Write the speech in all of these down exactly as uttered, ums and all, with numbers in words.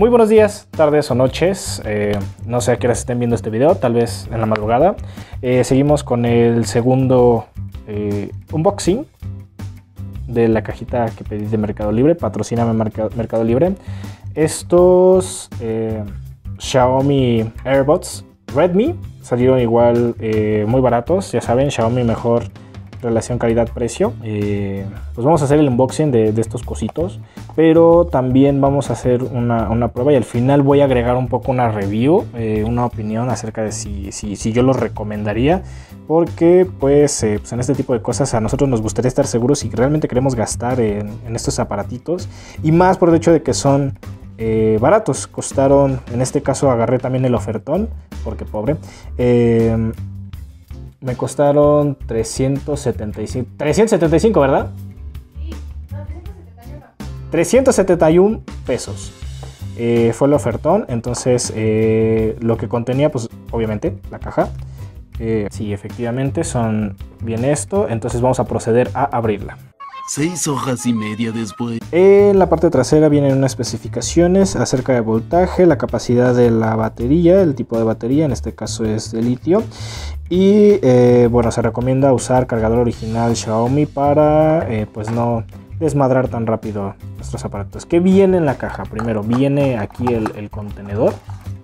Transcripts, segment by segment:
Muy buenos días, tardes o noches, eh, no sé a qué horas estén viendo este video, tal vez en la madrugada. Eh, seguimos con el segundo eh, unboxing de la cajita que pedí de Mercado Libre, patrocíname Mercado, Mercado Libre. Estos eh, Xiaomi AirPods Redmi salieron igual eh, muy baratos, ya saben, Xiaomi mejor relación calidad-precio. Eh, pues vamos a hacer el unboxing de, de estos cositos, pero también vamos a hacer una, una prueba y al final voy a agregar un poco una review, eh, una opinión acerca de si, si, si yo los recomendaría, porque pues, eh, pues en este tipo de cosas a nosotros nos gustaría estar seguros si realmente queremos gastar en, en estos aparatitos, y más por el hecho de que son eh, baratos. Costaron, en este caso agarré también el ofertón, porque pobre, eh, me costaron trescientos setenta y cinco, trescientos setenta y cinco, ¿verdad? Sí, no, trescientos setenta y uno. trescientos setenta y uno pesos. Eh, fue el ofertón, entonces eh, lo que contenía, pues obviamente, la caja. Eh, sí, efectivamente, son bien esto, entonces vamos a proceder a abrirla. Seis hojas y media después. En la parte trasera vienen unas especificaciones acerca de voltaje, la capacidad de la batería, el tipo de batería, en este caso es de litio. Y eh, bueno, se recomienda usar cargador original Xiaomi para eh, pues no desmadrar tan rápido nuestros aparatos. ¿Qué viene en la caja? Primero viene aquí el, el contenedor.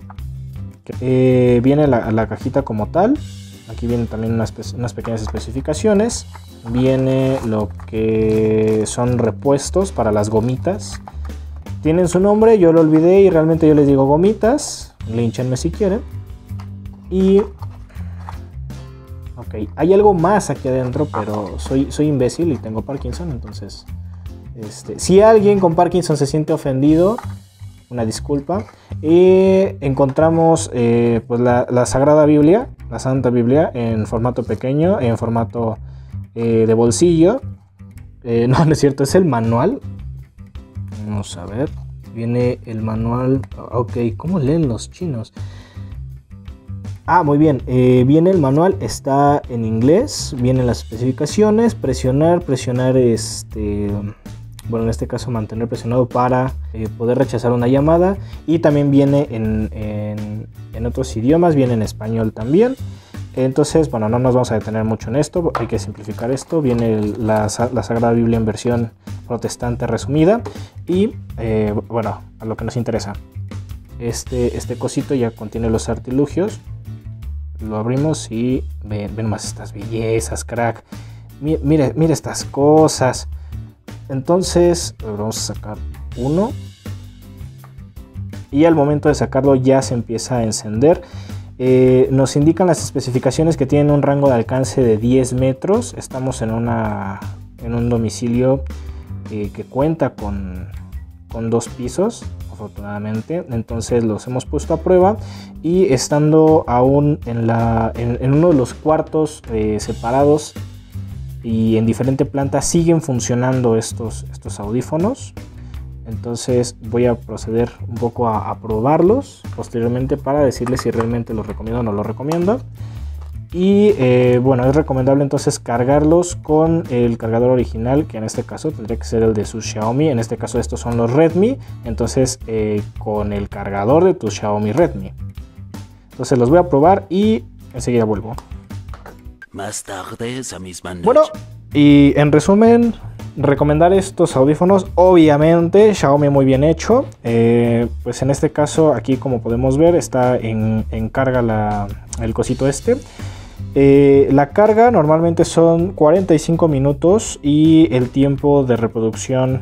Eh, viene la, la cajita como tal. Aquí vienen también unas, unas pequeñas especificaciones. Viene lo que son repuestos para las gomitas. Tienen su nombre, yo lo olvidé y realmente yo les digo gomitas. Línchenme si quieren. Y... ok, hay algo más aquí adentro, pero soy, soy imbécil y tengo Parkinson, entonces... Este, si alguien con Parkinson se siente ofendido, una disculpa. Y encontramos eh, pues la, la Sagrada Biblia, la Santa Biblia, en formato pequeño, en formato eh, de bolsillo. Eh, no, no es cierto, es el manual. Vamos a ver. Viene el manual. Ok, ¿cómo leen los chinos? Ah, muy bien. Eh, viene el manual, está en inglés. Vienen las especificaciones. Presionar, presionar este... bueno, en este caso mantener presionado para eh, poder rechazar una llamada, y también viene en, en, en otros idiomas, viene en español también. Entonces, bueno, no nos vamos a detener mucho en esto, hay que simplificar esto. Viene el, la, la Sagrada Biblia en versión protestante resumida y eh, bueno, a lo que nos interesa, este, este cosito ya contiene los artilugios. Lo abrimos y ven, ven más estas bellezas, crack. Mire, mire, mire estas cosas. Entonces vamos a sacar uno y al momento de sacarlo ya se empieza a encender. Eh, nos indican las especificaciones que tienen un rango de alcance de diez metros. Estamos en, una, en un domicilio eh, que cuenta con, con dos pisos, afortunadamente. Entonces los hemos puesto a prueba y estando aún en, la, en, en uno de los cuartos eh, separados y en diferente planta siguen funcionando estos, estos audífonos. Entonces voy a proceder un poco a, a probarlos posteriormente para decirles si realmente los recomiendo o no los recomiendo. Y eh, bueno, es recomendable entonces cargarlos con el cargador original, que en este caso tendría que ser el de su Xiaomi. En este caso estos son los Redmi, entonces eh, con el cargador de tu Xiaomi Redmi. Entonces los voy a probar y enseguida vuelvo. Más tarde esa misma noche. Bueno, y en resumen, recomendar estos audífonos, obviamente Xiaomi muy bien hecho. Eh, pues en este caso aquí, como podemos ver, está en, en carga la, el cosito este. Eh, la carga normalmente son cuarenta y cinco minutos y el tiempo de reproducción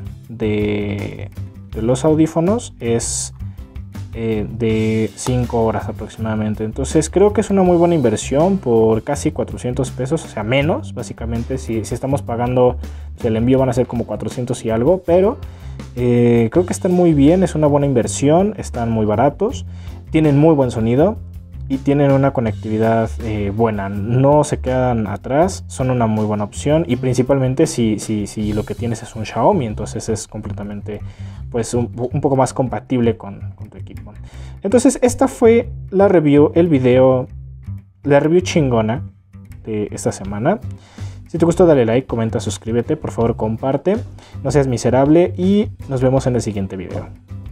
de, de los audífonos es eh, de cinco horas aproximadamente. Entonces creo que es una muy buena inversión por casi cuatrocientos pesos, o sea menos básicamente. Si, si estamos pagando pues el envío van a ser como cuatrocientos y algo, pero eh, creo que están muy bien, es una buena inversión, están muy baratos, tienen muy buen sonido y tienen una conectividad eh, buena, no se quedan atrás, son una muy buena opción. Y principalmente si, si, si lo que tienes es un Xiaomi, entonces es completamente pues un, un poco más compatible con, con tu equipo. Entonces esta fue la review, el video, la review chingona de esta semana. Si te gustó dale like, comenta, suscríbete, por favor comparte, no seas miserable y nos vemos en el siguiente video.